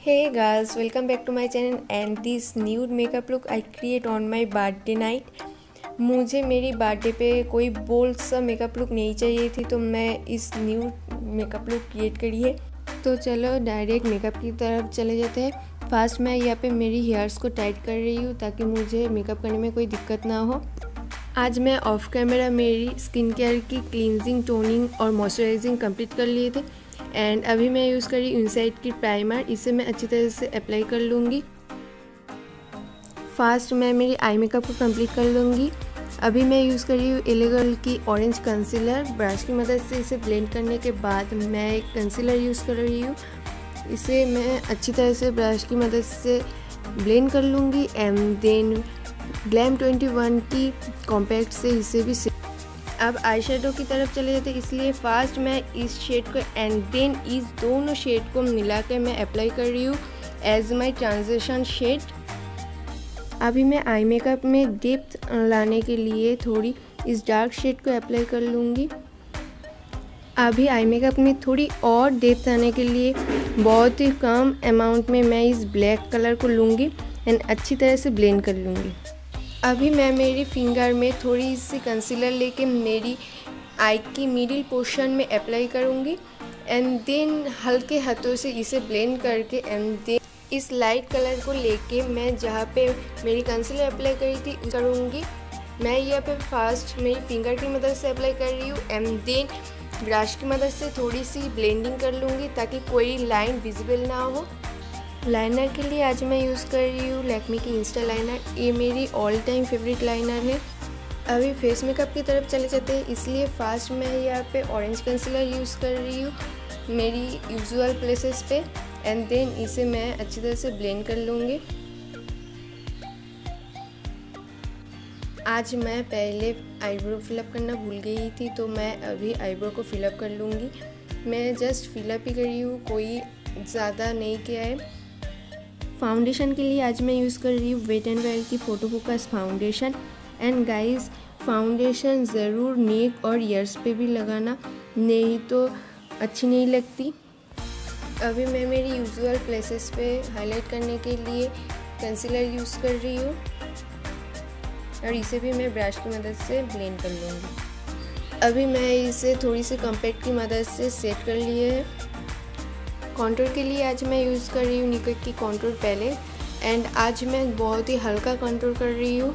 Hey guys, welcome back to my channel and this nude makeup look I create on my birthday night। मुझे मेरी birthday पे कोई bold सा makeup look नहीं चाहिए थी, तो मैं इस न्यूड मेकअप लुक क्रिएट करी है। तो चलो डायरेक्ट मेकअप की तरफ चले जाते हैं। फर्स्ट मैं यहाँ पे मेरी हेयर्स को टाइट कर रही हूँ ताकि मुझे मेकअप करने में कोई दिक्कत ना हो। आज मैं ऑफ कैमरा मेरी स्किन केयर की क्लींजिंग, टोनिंग और मॉइस्चराइजिंग कंप्लीट कर लिए थे एंड अभी मैं यूज़ कर रही हूँ इनसाइड की प्राइमर। इसे मैं अच्छी तरह से अप्लाई कर लूँगी। फास्ट मैं मेरी आई मेकअप को कंप्लीट कर लूँगी। अभी मैं यूज़ कर रही हूँ LA Girl की ऑरेंज कंसीलर। ब्रश की मदद से इसे ब्लेंड करने के बाद मैं एक कंसीलर यूज़ कर रही हूँ। इसे मैं अच्छी तरह से ब्रश की मदद से ब्लेंड कर लूँगी एंड देन ग्लैम 21 की कॉम्पैक्ट से इसे भी। अब आई शेडो की तरफ चले जाते, इसलिए फास्ट मैं इस शेड को एंड देन इस दोनों शेड को मिला के मैं अप्लाई कर रही हूँ एज माई ट्रांजिशन शेड। अभी मैं आई मेकअप में डेप्थ लाने के लिए थोड़ी इस डार्क शेड को अप्लाई कर लूँगी। अभी आई मेकअप में थोड़ी और डेप्थ आने के लिए बहुत ही कम अमाउंट में मैं इस ब्लैक कलर को लूँगी एंड अच्छी तरह से ब्लेंड कर लूँगी। अभी मैं मेरी फिंगर में थोड़ी सी कंसीलर लेके मेरी आई की मिडिल पोर्शन में अप्लाई करूँगी एंड देन हल्के हाथों से इसे ब्लेंड करके एंड देन इस लाइट कलर को लेके मैं जहाँ पे मेरी कंसीलर अप्लाई करी थी करूँगी। मैं यहाँ पे फास्ट मेरी फिंगर की मदद से अप्लाई कर रही हूँ एंड देन ब्रश की मदद से थोड़ी सी ब्लेंडिंग कर लूँगी ताकि कोई लाइन विजिबल ना हो। लाइनर के लिए आज मैं यूज़ कर रही हूँ लैक्मे की इंस्टा लाइनर। ये मेरी ऑल टाइम फेवरेट लाइनर है। अभी फेस मेकअप की तरफ चले जाते हैं, इसलिए फास्ट मैं यहाँ पे ऑरेंज कंसीलर यूज़ कर रही हूँ मेरी यूजुअल प्लेसेस पे एंड देन इसे मैं अच्छी तरह से ब्लेंड कर लूँगी। आज मैं पहले आईब्रो फिलअप करना भूल गई थी, तो मैं अभी आईब्रो को फिलअप कर लूँगी। मैं जस्ट फिलअप ही करी हूँ, कोई ज़्यादा नहीं किया है। फाउंडेशन के लिए आज मैं यूज़ कर रही हूँ वेट एंड वाइल्ड की photo focus foundation and guys foundation ज़रूर नेक और ईयर्स पे भी लगाना, नहीं तो अच्छी नहीं लगती। अभी मैं मेरी यूजुअल प्लेसेस पे हाईलाइट करने के लिए कंसीलर यूज़ कर रही हूँ और इसे भी मैं ब्रश की मदद से ब्लेंड कर लूँगी। अभी मैं इसे थोड़ी सी कॉम्पैक्ट की मदद से सेट कर लिए है। कॉन्टूर के लिए आज मैं यूज़ कर रही हूँ निको की कॉन्टूर पैलेट एंड आज मैं बहुत ही हल्का कॉन्टूर कर रही हूँ।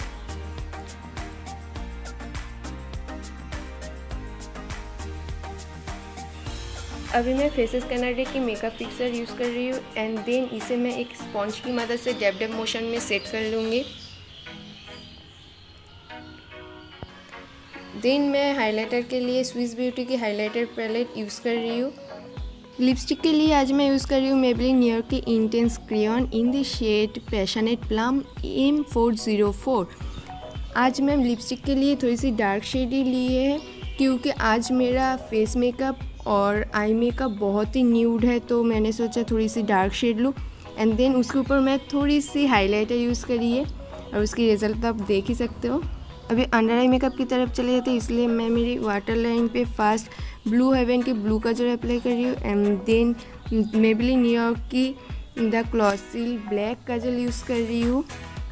अभी मैं फेसेस कैनाडा की मेकअप फिक्सर यूज़ कर रही हूँ एंड देन इसे मैं एक स्पॉन्ज की मदद से डैब डैब मोशन में सेट कर लूँगी। देन मैं हाइलाइटर के लिए स्विस ब्यूटी की हाइलाइटर पैलेट यूज़ कर रही हूँ। लिपस्टिक के लिए आज मैं यूज़ कर रही हूँ मेबेलिन न्यू यॉर्क की intense crayon in the shade passionate plum M404। आज मैं लिपस्टिक के लिए थोड़ी सी डार्क शेड ही ली है क्योंकि आज मेरा फेस मेकअप और आई मेकअप बहुत ही न्यूड है, तो मैंने सोचा थोड़ी सी डार्क शेड लूँ एंड देन उसके ऊपर मैं थोड़ी सी हाइलाइटर यूज़ करी है और उसकी रिज़ल्ट आप देख ही सकते हो। अभी अंडर आई मेकअप की तरफ चले जाते, इसलिए मैं मेरी वाटर लाइन पे फास्ट ब्लू हेवन की ब्लू काजल अप्लाई कर रही हूँ and then Maybelline New York की the colossal black kajal use कर रही हूँ।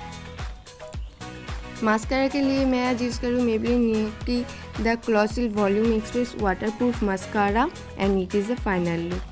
मास्कारा के लिए मैं आज यूज़ कर रही हूँ मेबेलिन न्यू यॉर्क की the colossal volume express waterproof mascara and it is the final look.